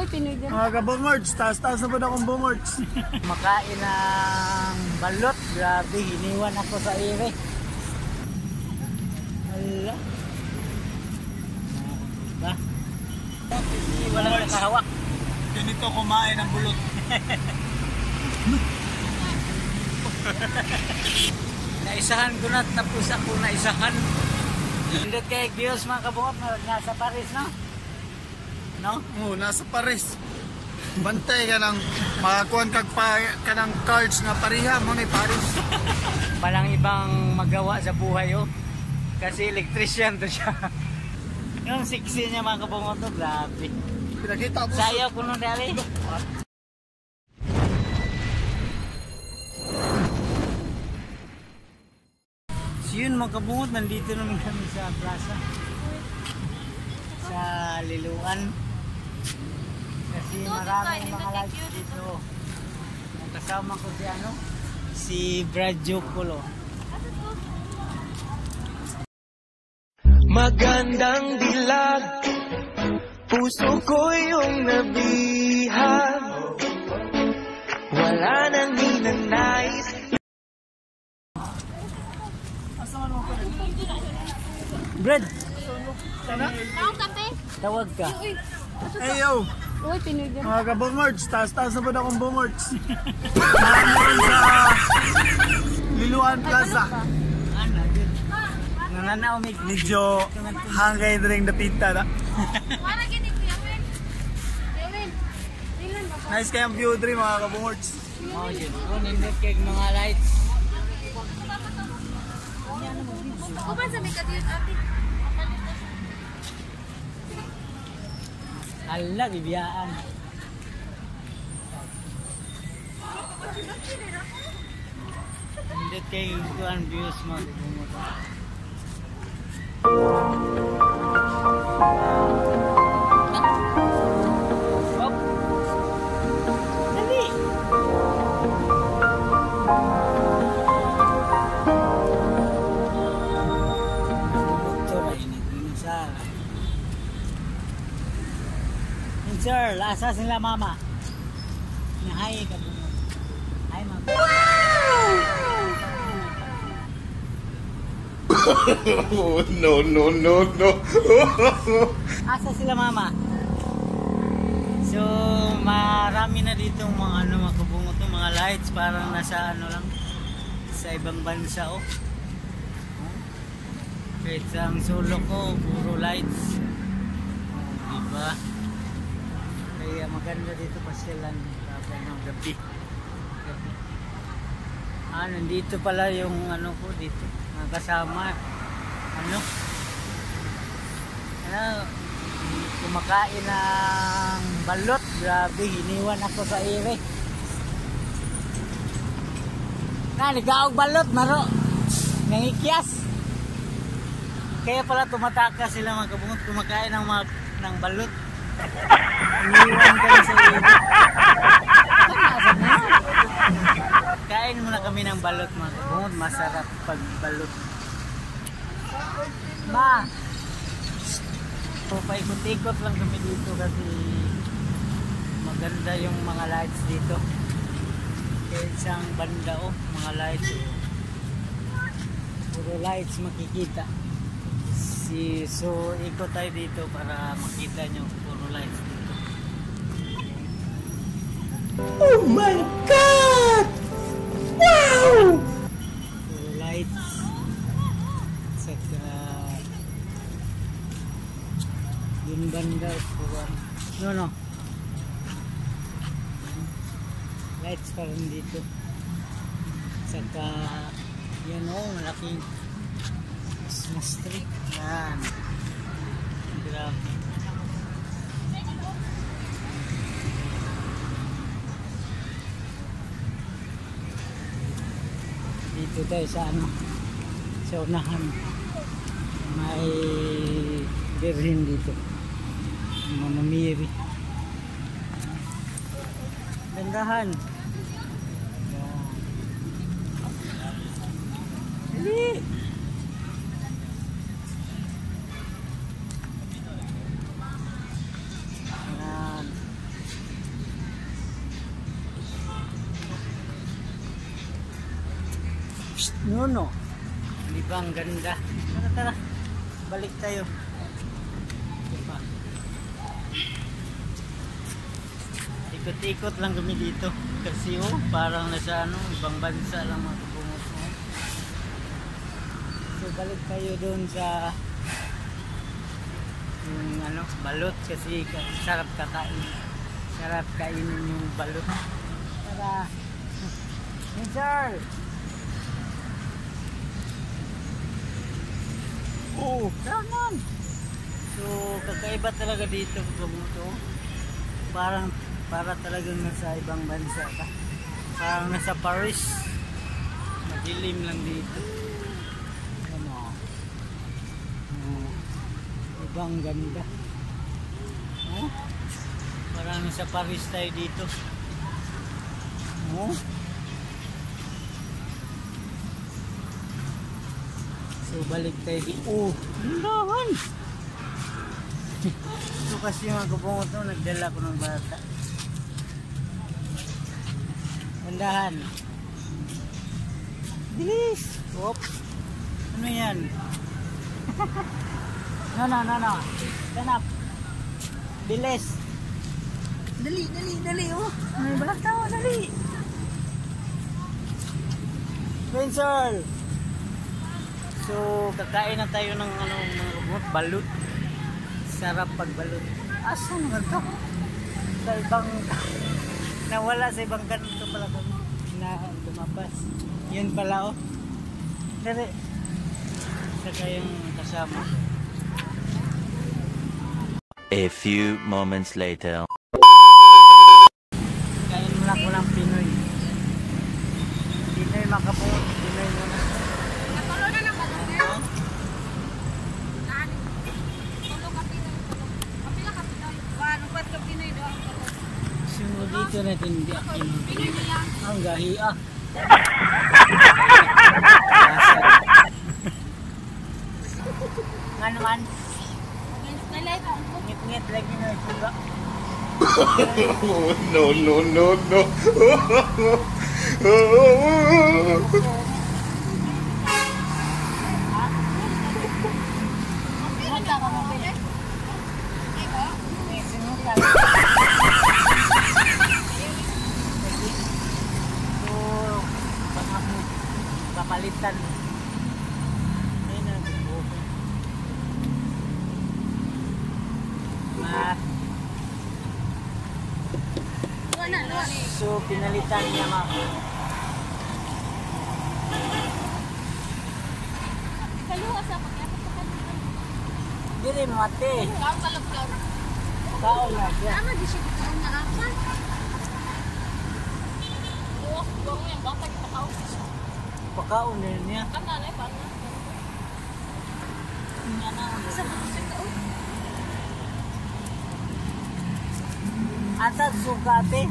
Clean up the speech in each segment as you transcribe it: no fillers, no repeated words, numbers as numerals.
Uy, Pinoy dyan. Mga kabungords, taas-taas na po na akong bungords. Makain ng balot. Grabe, hiniwan ako sa ere. Hala. Diba? Walang nakahawak. Ganito kumain ng bulot. Naisahan ko na, tapos ako naisahan. Hindi kay Diyos mga kabungot, nasa Paris, no? No? Oo, nasa Paris. Bantay ka ng makakuhan ka ng cards na pariha mo ni Paris. Walang ibang magawa sa buhay, oh. Kasi electrician to siya. Yung sexy niya mga kabungot, oh, grabe. Pinakita mo. Sayaw ko nung dali. So yun mga kabungot, nandito naman kami sa plaza. Sa Liluan. Kasi maraming mga lights dito. Ang kasama ko si ano? Si Brad Jokolo. Magandang dilag, puso ko yung nabihag. Wala nang ninanais. Brad, Ang kape. tawag ka. Hey yo, Uy, Pinoy dyan. mga kabungords, taas-taas na po na akong bungords. Maraming sa Liluan Plaza. Ano, yun? Nananaw may Medyo hangay na rin napinta na. Wala gini ko Yawin. Yawin. Ilan ba? Nice kayang view dre mga kabungords. oh, yun. Kung nindot kay mga lights. Kuman sa may kadiyot ate. Hala, bibiyaan. Nindot kay kuhan views mga kabungot. Hop. Dali. Motor ay nagbinisar. Sir, asa sila mama? Hi ka po. Hi mama. No. Asa sila mama? So, marami na dito mga ano, mga kabungot, mga lights, parang nasa ano lang, sa ibang bansa, oh. Kahit ang solo ko, puro lights. Oh, diba? Kaya maganda dito pasyalan kapag ng gabi. Nandito pala yung ano ko dito, mga kasama. Kumakain ng balot. Grabe, hiniwan ako sa ere. Naligaog balot, maro. Nangikyas. Kaya pala tumataka sila mga kabungot, kumakain ng balot. Hiniwan kami sa ere. Kain muna kami ng balot mga kabungot. Masarap pag balot. Ma! So, paikot-ikot lang kami dito kasi maganda yung mga lights dito. Kaya isang banda, oh, mga lights. Puro lights makikita. So, ikot tayo dito para makita nyo puro lights dito. Oh my God! Wow! Puro lights. Saka yung banda, puro no. Lights pa rin dito. Saka yan, oh, malaking Christmas tree. Yan. Grabe. Dito tayo sa ano, sa unahan. May birhin dito. Mama Mary. Gandahan. Dali. Yan. Nuno. Di ba ang ganda? Tara, tara. Balik tayo. Diba? Ikot-ikot lang kami dito. Kasi parang nasa ibang bansa lang mga kabungot mo. So balik tayo doon sa yung balot kasi sarap kakain. Sarap kainin yung balot. Tara. Sir! Oh, naman! So, kakaiba talaga dito kabuto. Para talagang nasa ibang bansa ka. Parang nasa Paris. Madilim lang dito. Ibang ganda. Oh, parang nasa Paris tayo dito. Oh. So balik tayo dito. Oh, nandahan. So kasi mga kabungot to, nagdala ko ng bata. Nandahan. Bilis. Oop. Ano yan? No. Stand up. Bilis. Dali. Oh. May balat tao, dali. Spencer. So, kakain na tayo ng mga balut. Sarap pagbalut. Asan nga to? Sa ibang nawala sa ibang kanto pala kami na lumabas. Yun pala oh. Dali. Saka yung kasama. A few moments later. Kain muna ko ng Pinoy. Pinoy makabungot. Pinoy muna. Natulo na ng balot niya. Tulo ka Pinoy. Kapila ka Pinoy. Ano pa ka Pinoy doon? So dito natin Pinoy mo lang. ang gahi ah. Nga naman, Nalay ko. ngit-ngit lagi na itsura. No. Punta ka mo Pinoy. Ikaw? May sinukan. So, baka mo papalitan. Ayun na, okay. Luwa. So, pinalitan niya mga Kaluwa sa pagkakot sa kanila. diri mo ate. Kaon kalab-kalab. Kaon na siya. Tama di siya kaon na apa. Oh, bango yung bata kita kaon. Pakaon na niya. Kana na pa na. Sa puso ko. Atag suka ate.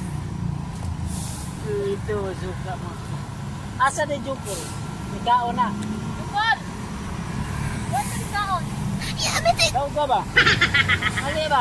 Ito suka mo. Asa na jukol? Ikaon na. Tukol. What is kaon? Daw ka ba? Ali ba?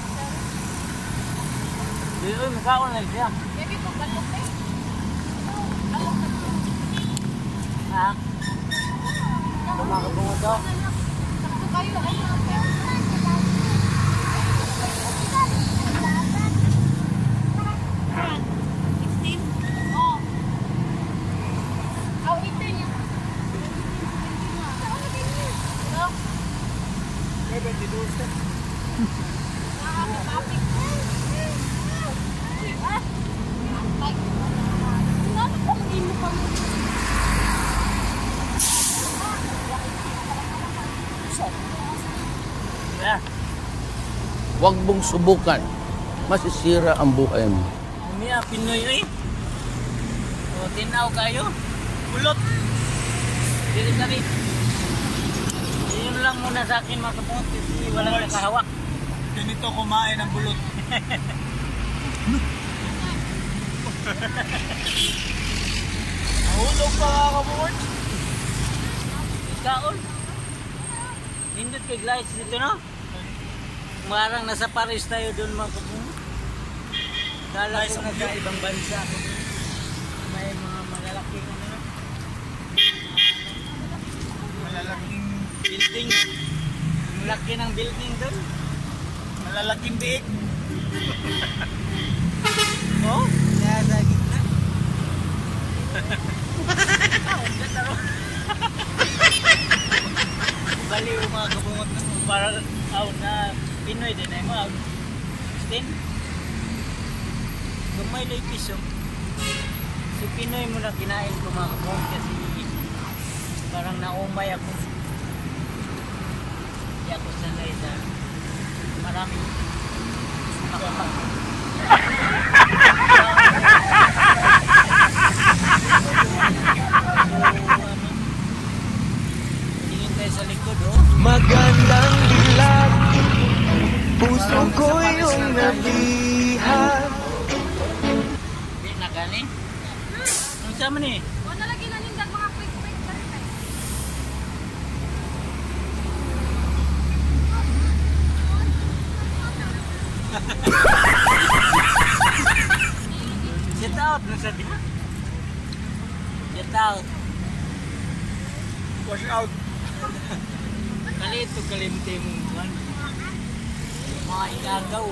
Dito makaon na siya. Baby ko balok eh. Balok na. Ha? Kumakabungo to. Sakto kayo ay mga. Huwag mong subukan. Masisira ang buhay mo. Umiya, Pinoy eh. O, tinaw kayo. Kulot. Dili kami. Yun lang muna sa akin mga kapungot. Kasi walang nakahawak. Ganito kumain ng bulot. Nahulog pa mga kapungot. Ikaon. Hindot kay Glides dito na. Marang nasa Paris tayo doon mga kapungot. Kala ko nasa ibang bansa. May mga malalaking ano na. malalaking building. Ang laki ng building doon. Malalaking biik. Oh, kaya sa gitna. Bali yung mga kabungot na para out na Pinoy din ay mo out. Then, gamay lang yung piso. So Pinoy mo na kinain ko mga kabungot kasi parang naumay ako. Hindi ako sanay sa maraming makapag. Tingin tayo sa likod, oh. Magandang dilag, puso ko yung nabihag. Hindi na gani. Ano sama ni? O nalagi na nindag mga quick dali tayo. Get out na sabi mo. Get out. Wash out. Kalito kalimti mong buwan. Mga igagaw.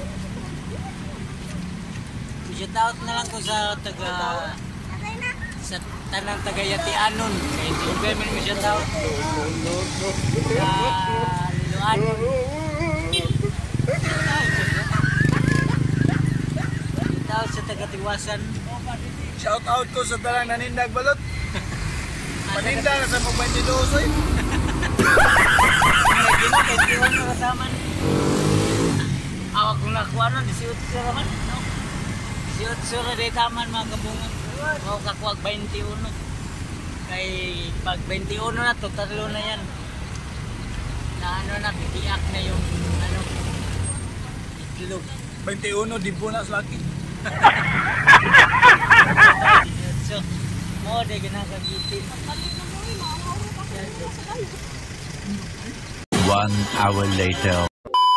Get out na lang ko sa taga sa tanang Tagayatianon. Kaya hindi ko gawin mo siya tao. Sa Liloan. Get out sa Tagatiwasan. Shout out ko sa talang nanindag balot. Paninda na sa mga 22 oy. Gino kay Tiwan na kasaman. Awag kong nakuha nun, 18 naman. 18 na rin taman mga kabungot. Ako kakuwag 21. Kay pag 21 na, totalo na yan. Na ano na, bibiyak na yung ano, itlog. 21 di bonus lagi. So, mo de ginagagitin. 1 hour later.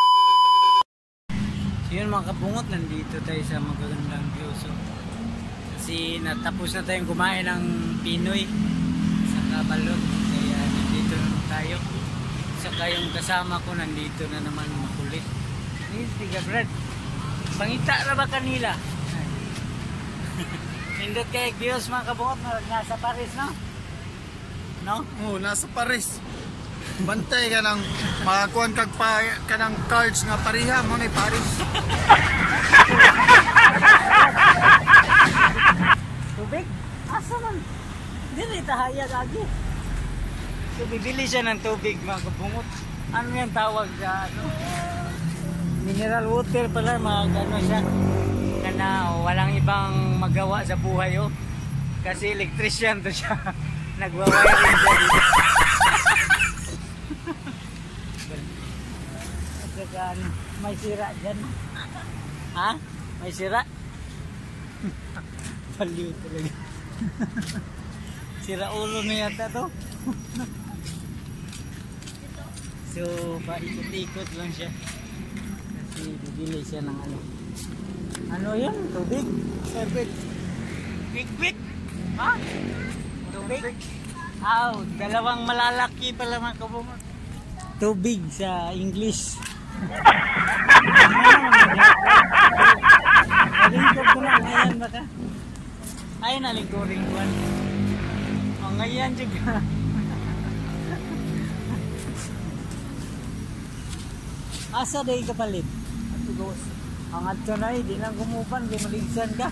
So yun mga kabungot, nandito tayo sa magagandang view. So, kasi natapos na tayong kumain ng Pinoy sa Kabalot. Kaya nandito na tayo. Saka yung kasama ko nandito na naman makulit. Yes, tiga Brad. Pangita na ba kanila? Nindot kayo views mga kabungot na nasa Paris, no? No? Oh, nasa Paris. Bantay ka ng makakuan kag pa kanang cards nga pareha mo ni Paris. Tubig? Asa man? Dili tahayag lagi. So bibili siya ng tubig mga kabungot. Ano yung tawag sa ano? Mineral water pala mga ano siya. Na walang ibang magawa sa buhay oh. Kasi electrician to siya. Nagwa-wiring siya dito. At may sira dyan. Ha? May sira? Paliw talaga. Sira ulo na yata to. So, paikot-ikot lang siya. Kasi bibili siya ng ano. Ano yun? Tubig? Perfect. Quick-quick? Ha? Tubig? Aw, dalawang malalaki pala mga kabungot. Tubig sa English. Nalingkod ko na ngayon baka. Ay, nalingkoring ko. O, ngayon juga. Asa day kapalit? Ato gawas. Ang ato na di lang gumupan, di maligsan ka.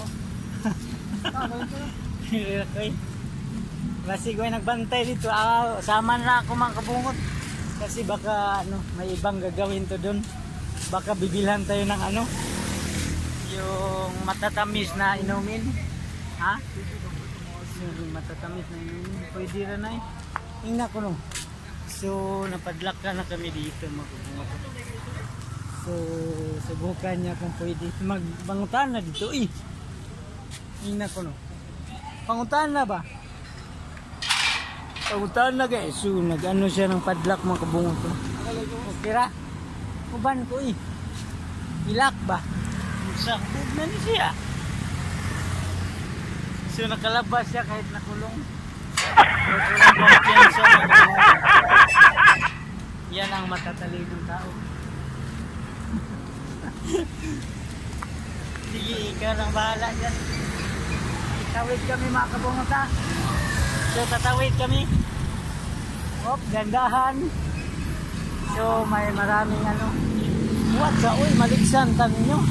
Okay. Kasi ko ay nagbantay dito. Sama na ako mga kabungot. Kasi baka ano, may ibang gagawin to doon. Baka bibilhan tayo ng ano, yung matatamis na inumin. Ha? Yung matatamis na inumin. Pwede rin na eh. Tingnan ko no. So, napadlak na kami dito mga kabungot. So, subukan niya kung pwede. Magpangutan na dito eh. Tingnan ko no. Pangutan na ba? Pangutan na guys. So, nag-ano siya ng padlak mga kabungot. Okay ra? Kuban ko eh. Ilak ba? Sakbog na ni siya. So, nakalabas siya kahit nakulong. Walang kumpiyansa mga kabungot. Yan ang matatalinong tao. Sige, ikaw nang bahala dyan. Tatawid kami mga kabungot ha. So tatawid kami. Hop, gandahan. So may maraming ano. What sa uy, maligsan kami nyo.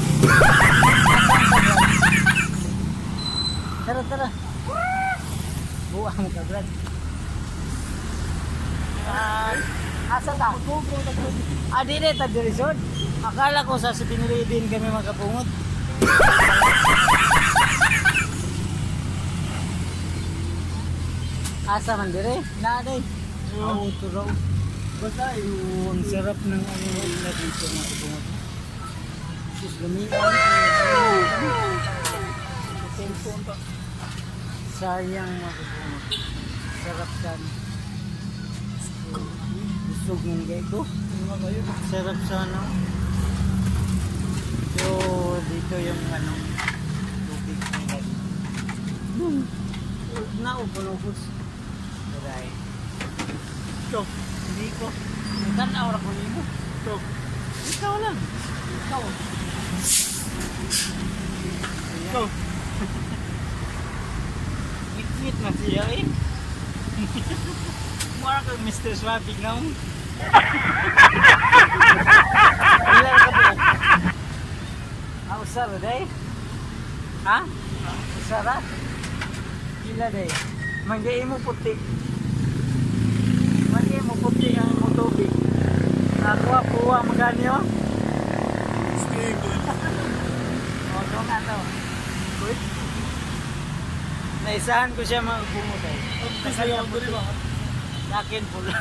Tara, tara. Buang mo ka, Brad. Asa ta? Dili ta diresod. Akala ko sa 7-Eleven kami magkapungot. Asa man dire? Na day. Oh, turaw. Basta yung sarap ng ano na dito mga kapungot. Sus gamitan. Sayang mga kapungot. Sarap san. Busog ng gaito. Sarap sana. So dito yung ano tubig ng gaito. Naupulubos. Aray. Ito. Hindi ko. Tanaw ra ko nimo. Ito. Ikaw lang. Ikaw. Ito. Ngit-ngit na siya eh. Mura kang Mr. Swabbing na mo. Ilan ka po? Usara day? Ha? Usara? Ila day? Manggay mo puti. Manggay mo puti ang mo tubig. Nakuha-kuha magani o? Stick. O, doon nga to. Good? Naisahan ko siya magbungo tayo. Nasaya ko rin ba? Sa akin pula.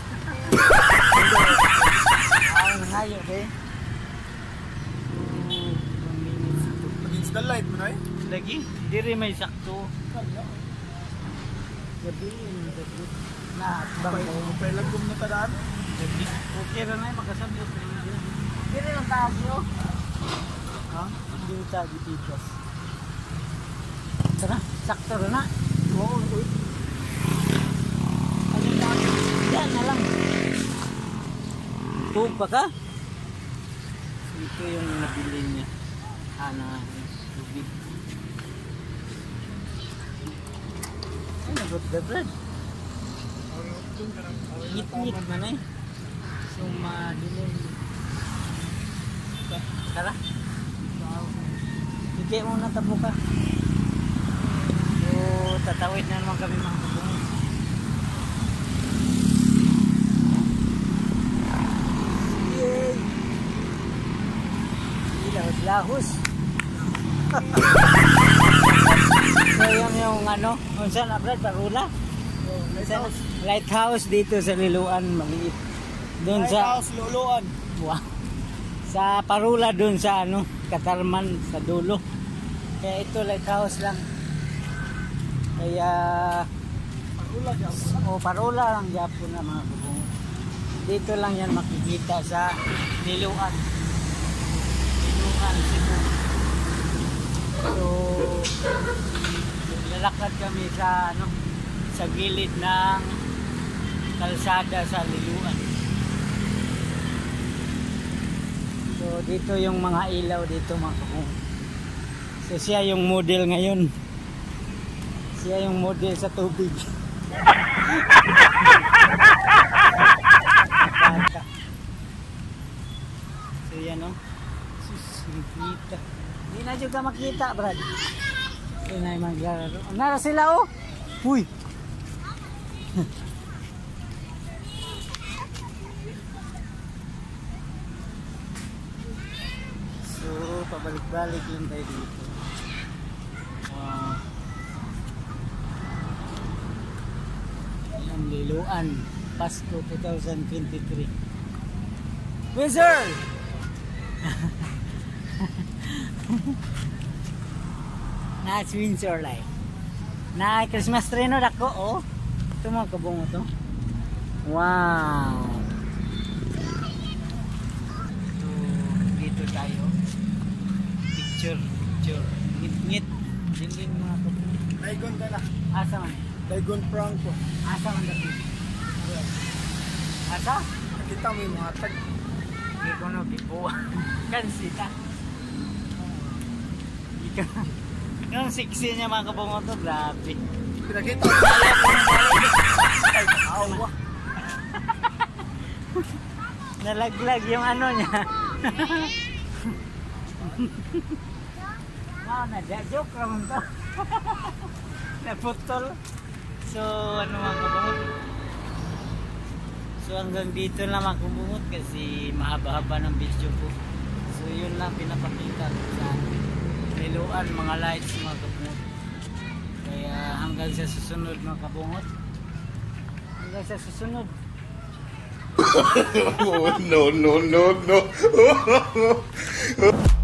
Ang nangayo eh. 2 minutes ito. Against the light mo na eh. Lagi? Diri may sakto. Gabi yun. Na atbang mo. Pailag kong natadaan. Gabi. Okay na na makasabot. Diri lang taas nyo. Ha? Diri tayo dito. Tara, sakto rin na. Oo, yan na lang. Tug pa ka? Ito yung nabili niya. Na tubig. Ay, nagot the bread. Ngit-ngit man eh. So, madilim. Tara. Sige muna tabo ka. So, tatawid na naman kami mga kabungot. Yay! Lahos-lahos. So, yung ano, kung saan na Brad, Parula? Lighthouse dito sa Liloan, maliit. Doon sa Lighthouse, Luluan. wow. Sa Parula doon sa ano, Katarman sa dulo. Kaya ito lighthouse lang. Kaya Parula lang Japon na mga kabungot. Dito lang yan makikita sa Liloan. Liloan, Cebu. So lalakad kami sa ano, sa gilid ng kalsada sa Liloan. So dito yung mga ilaw dito mga kabungot. So siya yung model ngayon. Siya yung model sa tubig. So yan o. Susingkita. Hindi na juga makita Brad. Hindi na yung maglalaro. Nara sila o. Uy. So pabalik-balik lang tayo dito. Wow. Ang Liloan, Pasko 2023. Wizard! Na Windsor light. Na Christmas tree no dako oh. Ito mga kabungo to. Wow. So, dito tayo. Picture. Ngit-ngit. Dilim mga kabungo. Naigon ka na. Asa man? Daigon Franco. Asa man dati? Asa? Nakita mo yung mga tag. Hindi ko na bibuwa. Kansita. Yung sexy niya mga kabungot to, grabe. Pinakita ko. Awa. Nalaglag yung ano niya. Joke naman to. Naputol. So, ano mga kabungot? So, hanggang dito lang mga kabungot kasi mahaba-haba ng video ko. So, yun lang pinapakita ko sa Liluan, mga lights mga kabungot. Kaya hanggang sa susunod mga kabungot. Hanggang sa susunod. No, no, no, no.